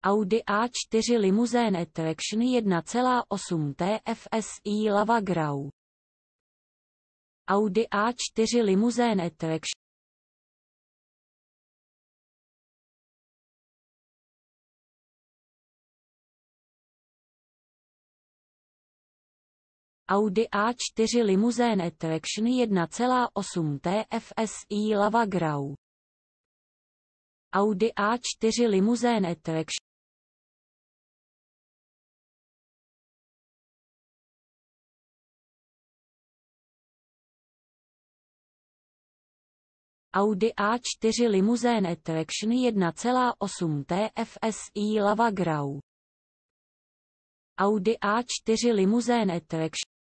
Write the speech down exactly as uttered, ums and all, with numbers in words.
Audi A čtyři Limousine Attraction jedna celá osm T F S I Lava Grau. Audi A čtyři Limousine Attraction. Audi A čtyři Limousine Attraction jedna celá osm T F S I Lava Grau. Audi A čtyři Limousine Attraction. Audi A čtyři Limousine Attraction jedna celá osm T F S I Lava Grau. Audi A čtyři Limousine Attraction.